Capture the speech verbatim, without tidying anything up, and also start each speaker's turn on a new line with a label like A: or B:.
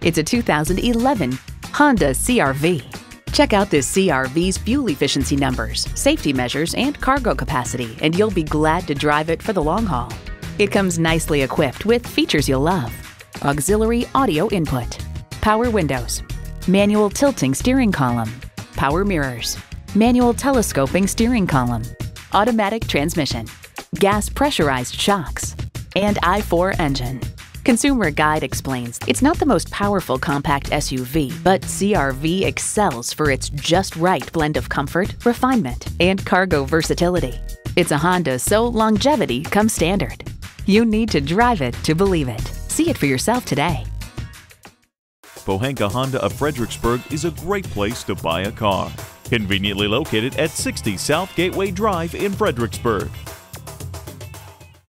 A: It's a two thousand eleven Honda C R V. Check out this C R V's fuel efficiency numbers, safety measures, and cargo capacity, and you'll be glad to drive it for the long haul. It comes nicely equipped with features you'll love: auxiliary audio input, power windows, manual tilting steering column, power mirrors, manual telescoping steering column, automatic transmission, gas pressurized shocks, and I four engine. Consumer Guide explains it's not the most powerful compact S U V, but C R V excels for its just right blend of comfort, refinement, and cargo versatility. It's a Honda, so longevity comes standard. You need to drive it to believe it. See it for yourself today.
B: Pohanka Honda of Fredericksburg is a great place to buy a car. Conveniently located at sixty South Gateway Drive in Fredericksburg.